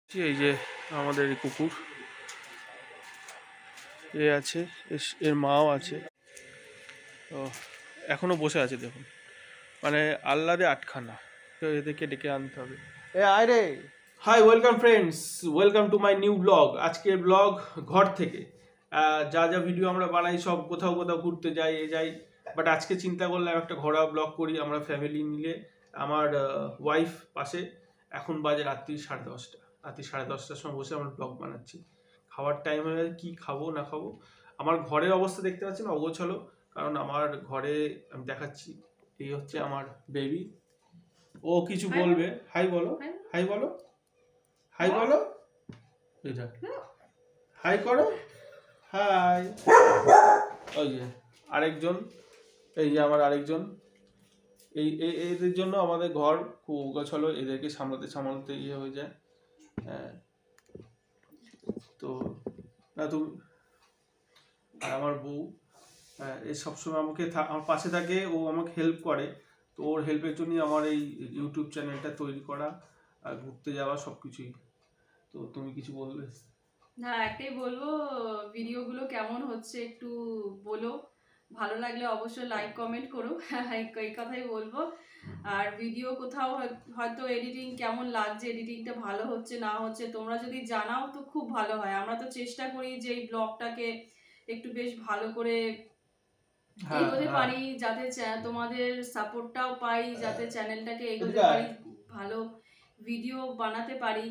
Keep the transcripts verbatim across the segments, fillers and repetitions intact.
এই যে আমাদের এই কুকুর এ আছে, এর মাও আছে। তো এখনো বসে আছে দেখুন, মানে আহ্লাদে আটখানা। তো এদেরকে ডেকে আনতে হবে। এ আয় রে। Hi, welcome friends, welcome to my new blog. আজকের ব্লগ ঘর থেকে। যা যা ভিডিও আমরা বানাই সব কোথাও কোথাও ঘুরতে যাই, এ যাই, বাট আজকে চিন্তা করলাম একটা ঘোরা ব্লগ করি আমরা ফ্যামিলি মিলে। আমার ওয়াইফ পাশে। এখন বাজে রাত্রি সাড়ে দশটা রাত্রি সাড়ে দশটার সময় বসে আমরা ব্লগ বানাচ্ছি। খাওয়ার টাইম হয়ে গেছে, কী খাবো না খাবো। আমার ঘরের অবস্থা দেখতে পাচ্ছেন অগোছালো, কারণ আমার ঘরে আমি দেখাচ্ছি, এই হচ্ছে আমার বেবি। ও কিছু বলবে। হাই বলো, হাই বলো, হাই বলো, এটা হাই করো, হাই। ওই যে আরেকজন, এই যে আমার আরেকজন। এই এদের জন্য আমাদের ঘর খুব গোছালো, এদেরকে সামলাতে সামলাতে ইয়ে হয়ে যায়। হ্যাঁ, তো না তুমি আর আমার বউ এ সবসময় আমাকে আমার পাশে থাকে, ও আমাকে হেল্প করে। তো ওর হেল্পের জন্যই আমার এই ইউটিউব চ্যানেলটা তৈরি করা আর ঘুরতে যাওয়া সব কিছুই। তো তুমি কিছু বলবে? না, একটাই বলবো, ভিডিওগুলো কেমন হচ্ছে একটু বলো, ভালো লাগলে অবশ্যই লাইক কমেন্ট করো। এই কথাই বলবো। আর ভিডিও কোথাও হয়তো এডিটিং কেমন লাগছে, এডিটিংটা ভালো হচ্ছে না হচ্ছে, তোমরা যদি জানাও তো খুব ভালো হয়। আমরা তো চেষ্টা করি যে এই ব্লগটাকে একটু বেশ ভালো করে এগোতে পারি, যাতে তোমাদের সাপোর্টটাও পাই, যাতে চ্যানেলটাকে এগোতে পারি, ভালো ভিডিও বানাতে পারি।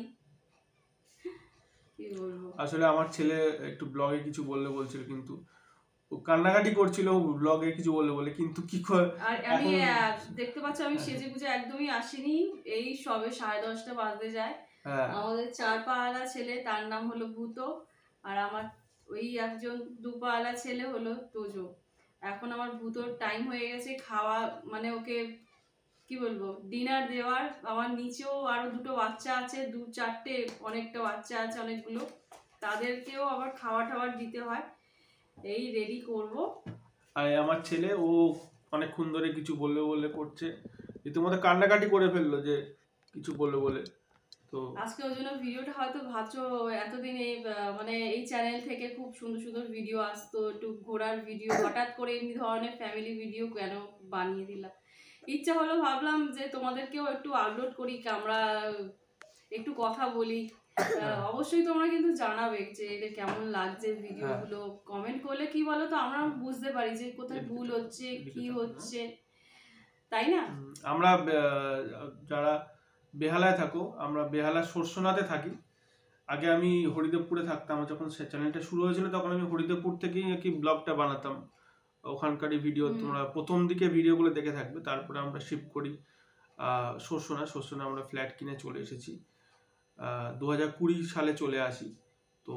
আসলে আমার ছেলে একটু ব্লগে কিছু বললে বলছিল, কিন্তু ও কান্নাকাটি করছিল ব্লগে কিছু বললে বলে, কিন্তু কি করে। আর আমি দেখতে পাচ্ছ আমি সেজে গুজে একদমই আসিনি, এই সবে সাড়ে দশটা বাজতে যায়। আমাদের চার পাওয়ালা ছেলে, তার নাম হলো ভূত, আর আমার ওই একজন দু পাওয়ালা ছেলে হলো তোজো। এখন আমার ভূতর টাইম হয়ে গেছে খাওয়া, মানে ওকে কি বলবো ডিনার দেওয়ার। আমার নিচেও আরো দুটো বাচ্চা আছে, দু চারটে অনেকটা বাচ্চা আছে, অনেকগুলো, তাদেরকেও আবার খাওয়া টাওয়ার দিতে হয়। এই রেডি করব। আর আমার ছেলে ও অনেকক্ষণ ধরে কিছু বলবে বলে করছে, ইতিমধ্যে কান্নাকাটি করে ফেললো যে কিছু বলবে বলে। তো আজকে ওই জন্য ভিডিওটা হয়তো ভাবছো এতদিন এই মানে এই চ্যানেল থেকে খুব সুন্দর সুন্দর ভিডিও আসতো, একটু ঘোরার ভিডিও, হঠাৎ করে এমনি ধরনের ফ্যামিলি ভিডিও কেন বানিয়ে দিলাম। ইচ্ছা হলো, ভাবলাম যে তোমাদেরকেও একটু আপলোড করি, আমরা একটু কথা বলি। অবশ্যই তোমরা কিন্তু জানাবে যে এটা কেমন লাগছে ভিডিওগুলো, কমেন্ট করলে কি বলো তো আমরা বুঝতে পারি যে কোথায় ভুল হচ্ছে কি হচ্ছে, তাই না? আমরা যারা বেহালায় থাকো, আমরা বেহালা সরসোনাতে থাকি। আগে আমি হরিদেবপুরে থাকতাম, যখন সে চ্যানেলটা শুরু হয়েছিল তখন আমি হরিদেবপুর থেকেই কি ব্লগটা বানাতাম। ওখানকারই ভিডিও তোমরা প্রথম দিকে ভিডিওগুলো দেখে থাকবে। তারপরে আমরা শিফট করি সরসোনা। সরসোনা আমরা ফ্ল্যাট কিনে চলে এসেছি, দু হাজার কুড়ি সালে চলে আসি। তো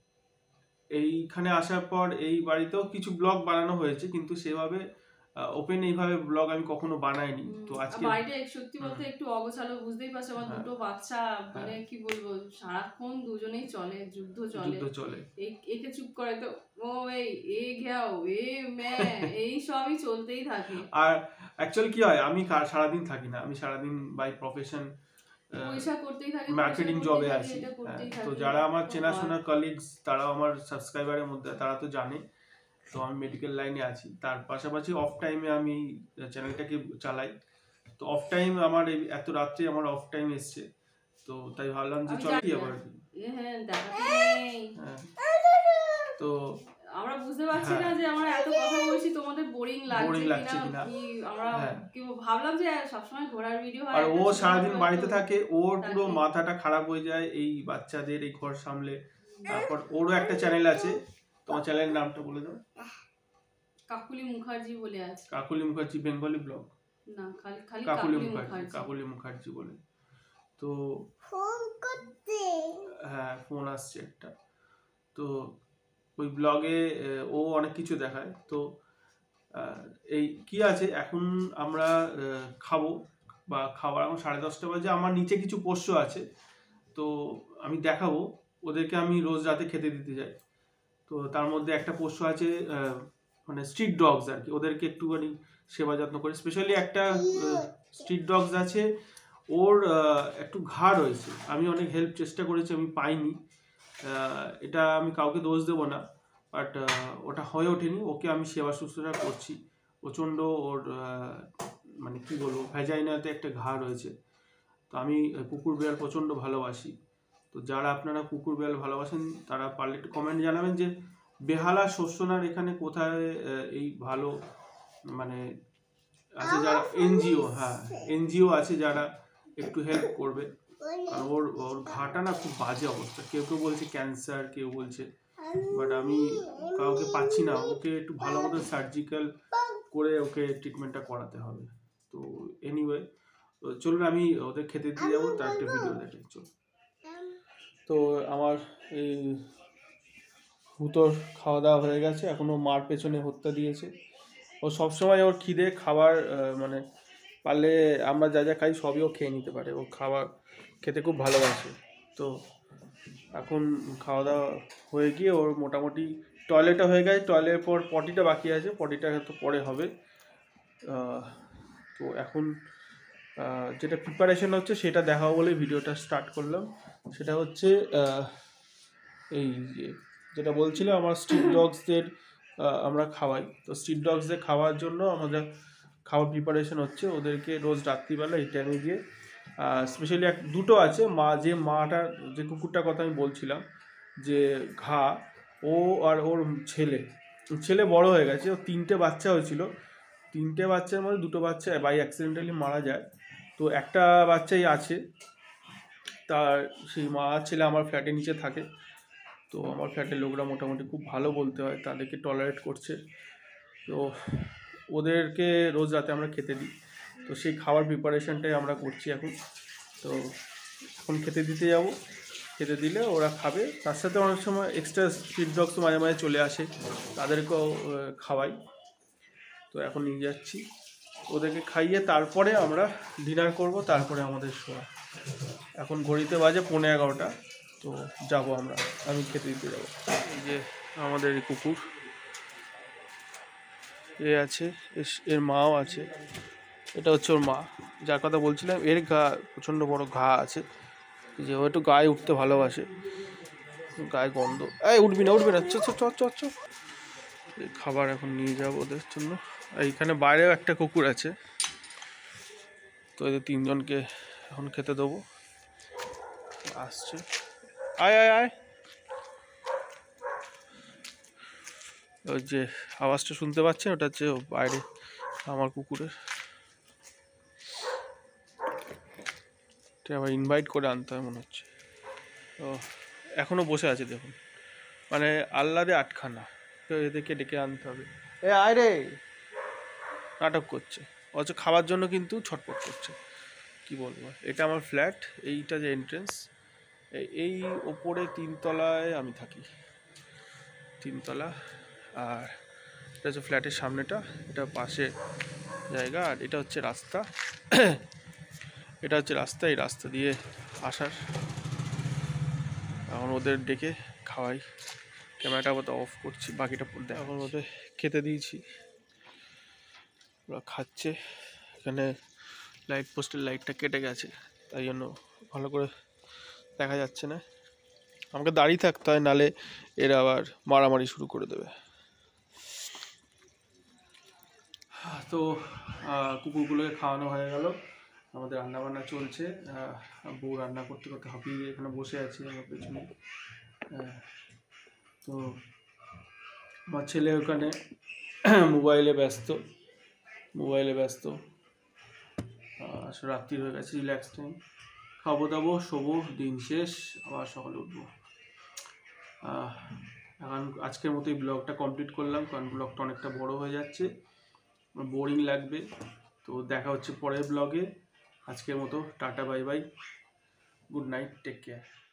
এইখানে আসার পর এই বাড়িতেও কিছু ব্লগ বানানো হয়েছে, কিন্তু সেভাবে ওপেন এইভাবে ব্লগ আমি কখনো বানাইনি। তো আজকে বাড়িটা সত্যি বলতে একটু অগোছালো, বুঝতেই পারছো, আমার দুটো বাচ্চা, মানে কি বলবো, সারাক্ষণ দুজনেই চলে, যুদ্ধ চলে চলে একে চুপ করে তো ও এই এ ঘেও এ মে এই সবই চলতেই থাকে। আর অ্যাকচুয়ালি কি হয়, আমি সারাদিন থাকি না, আমি সারাদিন বাই প্রফেশন পয়সা করতেই থাকি, মার্কেটিং জবে আছি। তো যারা আমার চেনাশোনা কলিগস, তারাও আমার সাবস্ক্রাইবারের মধ্যে, তারা তো জানে। তো আমি মেডিকেল লাইনে আছি, তার পাশাপাশি অফ টাইমে আমি চ্যানেলটাকে চালাই। তো অফ টাইম আমার এত রাত্রে আমার অফ টাইম এসছে, তো তাই ভাবলাম যে চল কি আবার। হ্যাঁ, তো আমরা বুঝতে পারছি না যে আমরা এত কথা বলছি তোমাদের বোরিং লাগছে কিনা, কি আমরা কি ভাবলাম যে সবসময় ঘোরার ভিডিও হয়। আর ও সারাদিন বাড়িতে থাকে, ওর পুরো মাথাটা খারাপ হয়ে যায় এই বাচ্চাদের এই ঘর সামলে। তারপর ওরও একটা চ্যানেল আছে, তোমার চ্যানেলের নামটা বলে দাও। কাকুলি মুখার্জি বলে আছে। কাকুলি মুখার্জি বেঙ্গলি ব্লগ না, খালি খালি কাকুলি মুখার্জি, কাকুলি মুখার্জি বলে। তো ফোন করতে, হ্যাঁ ফোন আসছে একটা। তো ওই ব্লগে ও অনেক কিছু দেখায়। তো এই কি আছে, এখন আমরা খাবো বা খাবার এখন সাড়ে দশটা বাজে। আমার নিচে কিছু পোষ্য আছে, তো আমি দেখাবো ওদেরকে, আমি রোজ রাতে খেতে দিতে যাই। তো তার মধ্যে একটা পোষ্য আছে মানে স্ট্রিট ডগস আর কি, ওদেরকে একটুখানি সেবা যত্ন করে। স্পেশালি একটা স্ট্রিট ডগস আছে, ও ওর আহ, একটু ঘা রয়েছে। আমি অনেক হেল্প চেষ্টা করেছি, আমি পাইনি। আহ, এটা আমি কাউকে দোষ দেবো না, বাট ওটা হয়ে ওঠেনি। ওকে আমি সেবা শুশ্রূষা করছি। প্রচণ্ড ওর আহ, মানে কি বলবো, ভ্যাজাইনাতে একটা ঘা রয়েছে। তো আমি কুকুর বিড়াল প্রচণ্ড ভালোবাসি। তো যারা আপনারা কুকুর বিড়াল ভালোবাসেন তারা পারলে একটু কমেন্ট জানাবেন যে বেহালা শস্যনার এখানে কোথায় আহ, এই ভালো মানে আছে যারা এনজিও, হ্যাঁ এনজিও আছে যারা একটু হেল্প করবে। কারণ ওর ওর ঘাটা না খুব বাজে অবস্থা। কেউ কেউ বলছে ক্যান্সার, কেউ বলছে, বাট আমি কাউকে পাচ্ছি না। ওকে একটু ভালো মতো সার্জিক্যাল করে ওকে ট্রিটমেন্টটা করাতে হবে। তো এনিওয়ে, চলুন আমি ওদের খেতে দিয়ে যাবো, তার একটা ভিডিও দেখে চল। তো আমার এই ভূতর খাওয়া দাওয়া হয়ে গেছে, এখনও মার পেছনে হত্যা দিয়েছে। ও সবসময় ওর খিদে খাবার আহ, মানে পারলে আমরা যা যা খাই সবই ও খেয়ে নিতে পারে। ও খাবার খেতে খুব ভালোবাসে। তো এখন খাওয়া দাওয়া হয়ে গিয়ে ওর মোটামুটি টয়লেটটা হয়ে গেছে, টয়লেটের পর পটিটা বাকি আছে, পটিটা হয়তো পরে হবে। আহ, তো এখন আহ, যেটা প্রিপারেশন হচ্ছে সেটা দেখাবো বলে ভিডিওটা স্টার্ট করলাম। সেটা হচ্ছে আহ, এই যে যেটা বলছিলাম, আমার স্ট্রিট ডগসদের আমরা খাওয়াই। তো স্ট্রিট ডগসদের খাওয়ার জন্য আমাদের খাওয়ার প্রিপারেশন হচ্ছে। ওদেরকে রোজ রাত্রিবেলা এই টাইমে গিয়ে স্পেশালি এক দুটো আছে মা, যে মাটা যে কুকুরটার কথা আমি বলছিলাম যে ঘা, ও আর ওর ছেলে ছেলে বড় হয়ে গেছে। ও তিনটে বাচ্চা হয়েছিল, তিনটে বাচ্চার মধ্যে দুটো বাচ্চা বাই অ্যাক্সিডেন্টালি মারা যায়। তো একটা বাচ্চাই আছে। তার সেই মা ছেলে আমার ফ্ল্যাটের নিচে থাকে। তো আমার ফ্ল্যাটের লোকরা মোটামুটি খুব ভালো বলতে হয়, তাদেরকে টলারেট করছে। তো ওদেরকে রোজ রাতে আমরা খেতে দিই। তো সেই খাবার প্রিপারেশনটাই আমরা করছি এখন। তো এখন খেতে দিতে যাব, খেতে দিলে ওরা খাবে। তার সাথে অনেক সময় এক্সট্রা স্ট্রিট ডগস মাঝে মাঝে চলে আসে, তাদেরকেও খাওয়াই। তো এখন নিয়ে যাচ্ছি, ওদেরকে খাইয়ে তারপরে আমরা ডিনার করব, তারপরে আমাদের শোয়া। এখন ঘড়িতে বাজে পৌনে এগারোটা। তো যাব আমরা, আমি খেতে দিতে যাবো। এই যে আমাদের এই কুকুর এ আছে, এর মাও আছে। এটা হচ্ছে ওর মা, যার কথা বলছিলাম। এর গা প্রচণ্ড বড় ঘা আছে, যে ও একটু গায়ে উঠতে ভালোবাসে, গায়ে গন্ধ। এই উঠবি না উঠবি না, চ চ চ চ। খাবার এখন নিয়ে যাবো ওদের জন্য। এইখানে বাইরেও একটা কুকুর আছে। তো এদের তিনজনকে এখন খেতে দেবো। আসছে, আয় আয় আয়। ওই যে আওয়াজটা শুনতে পাচ্ছেন, ওটা হচ্ছে বাইরে আমার কুকুরের। আবার ইনভাইট করে আনতে হয় মনে হচ্ছে। তো এখনও বসে আছে দেখুন, মানে আহ্লাদে আটখানা। তো এদেরকে ডেকে আনতে হবে। এ আয় রে, নাটক করছে অথচ খাওয়ার জন্য কিন্তু ছটফট করছে। কি বলবো, এটা আমার ফ্ল্যাট, এইটা যে এন্ট্রেন্স, এই ওপরে তিনতলায় আমি থাকি, তিনতলা। আর এটা হচ্ছে ফ্ল্যাটের সামনেটা, এটা পাশে জায়গা। আর এটা হচ্ছে রাস্তা, এটা হচ্ছে রাস্তা, এই রাস্তা দিয়ে আসার। এখন ওদের ডেকে খাওয়াই। ক্যামেরাটা আবার অফ করছি, বাকিটা পড়তে। এখন ওদের খেতে দিয়েছি, ওরা খাচ্ছে। এখানে লাইট পোস্টের লাইটটা কেটে গেছে, তাই জন্য ভালো করে দেখা যাচ্ছে না। আমাকে দাঁড়িয়ে থাকতে হয়, নালে এরা আবার মারামারি শুরু করে দেবে। তো কুকুরগুলোকে খাওয়ানো হয়ে গেল, আমাদের রান্নাবান্না চলছে। বউ রান্না করতে করতে হাঁপিয়ে গিয়ে এখানে বসে আছি আমার পেছনে। তো আমার ছেলে ওখানে মোবাইলে ব্যস্ত, মোবাইলে ব্যস্ত। রাত্রি হয়ে গেছে, রিল্যাক্স টাইম। খাবো দাবো, শোবো, দিন শেষ, আবার সকালে উঠবো। এখন আজকের মতো এই ব্লগটা কমপ্লিট করলাম, কারণ ব্লগটা অনেকটা বড় হয়ে যাচ্ছে, বোরিং লাগবে। তো দেখা হচ্ছে পরের ব্লগে। আজকের মতো tata, bye bye, good night, take care.